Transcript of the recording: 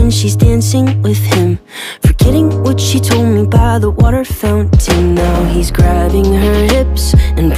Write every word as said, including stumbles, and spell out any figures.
when she's dancing with him, forgetting what she told me by the water fountain. Now he's grabbing her hips and